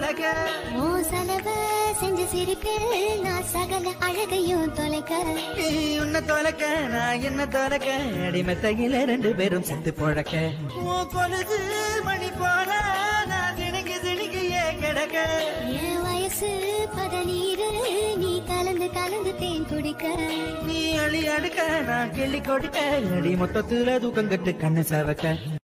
தொலைக்க ஓ செலவ செஞ்சு சிரிப்பில் நான் சகல அழகையும் தொலைக்க நீ உன்னை தொலைக்க நான் என்ன தொலைக்க அடிமத்தையில 2 பேரும் செத்து பொழக்க ஓ கொலுசு மணி போல நான் திணிக்கு திணிக்கையே கிடக்க என் வயசு பதநீரு நீ கலந்து கலந்து தேன் குடிக்க நீ அழி அடுக்க நான் கிள்ளி கொடுக்க அடி மொத்தத்துல தூக்கம் கட்டு கண்ணு சவக்க